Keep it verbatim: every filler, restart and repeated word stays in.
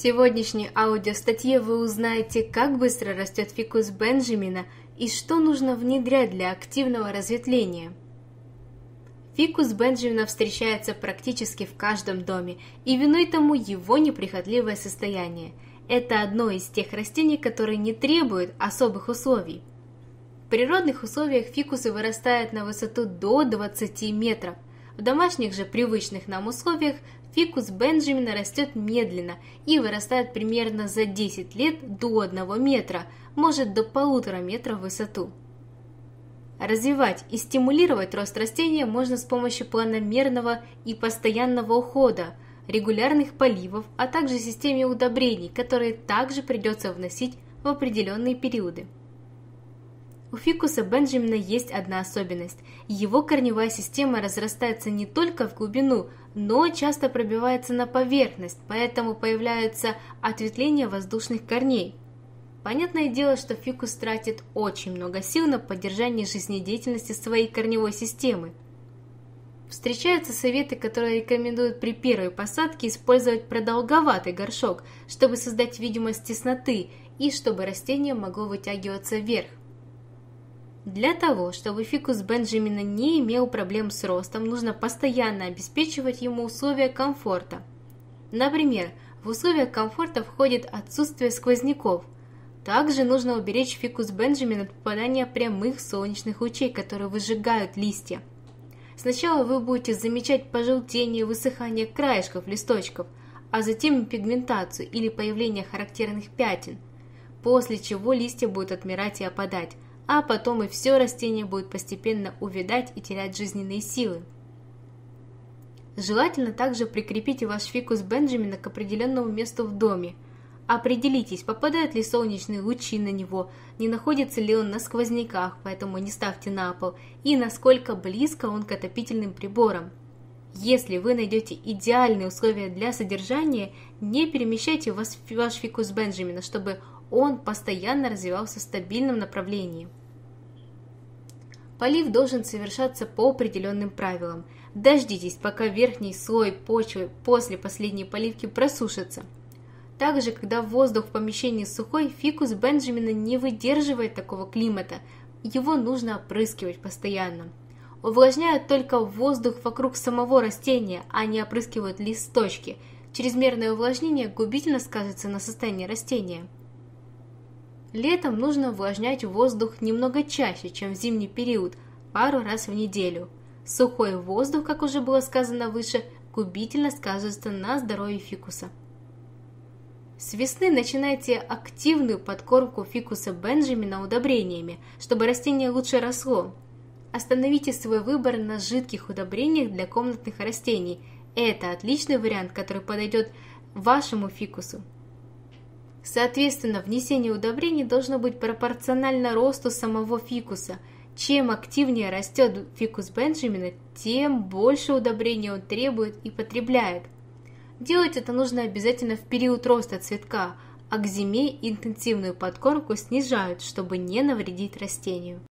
сегодняшней аудиостатье вы узнаете, как быстро растет фикус Бенджамина и что нужно внедрять для активного разветвления. Фикус Бенджамина встречается практически в каждом доме, и виной тому его неприхотливое состояние. Это одно из тех растений, которые не требуют особых условий. В природных условиях фикусы вырастают на высоту до двадцати метров. В домашних же привычных нам условиях фикус Бенджамина растет медленно и вырастает примерно за десять лет до одного метра, может до полутора метра в высоту. Развивать и стимулировать рост растения можно с помощью планомерного и постоянного ухода, регулярных поливов, а также системе удобрений, которые также придется вносить в определенные периоды. У фикуса Бенджамина есть одна особенность. Его корневая система разрастается не только в глубину, но часто пробивается на поверхность, поэтому появляются ответвления воздушных корней. Понятное дело, что фикус тратит очень много сил на поддержание жизнедеятельности своей корневой системы. Встречаются советы, которые рекомендуют при первой посадке использовать продолговатый горшок, чтобы создать видимость тесноты и чтобы растение могло вытягиваться вверх. Для того, чтобы фикус Бенджамина не имел проблем с ростом, нужно постоянно обеспечивать ему условия комфорта. Например, в условия комфорта входит отсутствие сквозняков. Также нужно уберечь фикус Бенджамина от попадания прямых солнечных лучей, которые выжигают листья. Сначала вы будете замечать пожелтение и высыхание краешков листочков, а затем пигментацию или появление характерных пятен, после чего листья будут отмирать и опадать, а потом и все растение будет постепенно увядать и терять жизненные силы. Желательно также прикрепить ваш фикус Бенджамина к определенному месту в доме. Определитесь, попадают ли солнечные лучи на него, не находится ли он на сквозняках, поэтому не ставьте на пол, и насколько близко он к отопительным приборам. Если вы найдете идеальные условия для содержания, не перемещайте ваш, ваш фикус Бенджамина, чтобы он постоянно развивался в стабильном направлении. Полив должен совершаться по определенным правилам. Дождитесь, пока верхний слой почвы после последней поливки просушится. Также, когда воздух в помещении сухой, фикус Бенджамина не выдерживает такого климата, его нужно опрыскивать постоянно. Увлажняют только воздух вокруг самого растения, а не опрыскивают листочки. Чрезмерное увлажнение губительно скажется на состоянии растения. Летом нужно увлажнять воздух немного чаще, чем в зимний период, пару раз в неделю. Сухой воздух, как уже было сказано выше, губительно сказывается на здоровье фикуса. С весны начинайте активную подкормку фикуса Бенджамина удобрениями, чтобы растение лучше росло. Остановите свой выбор на жидких удобрениях для комнатных растений. Это отличный вариант, который подойдет вашему фикусу. Соответственно, внесение удобрений должно быть пропорционально росту самого фикуса. Чем активнее растет фикус Бенджамина, тем больше удобрений он требует и потребляет. Делать это нужно обязательно в период роста цветка, а к зиме интенсивную подкормку снижают, чтобы не навредить растению.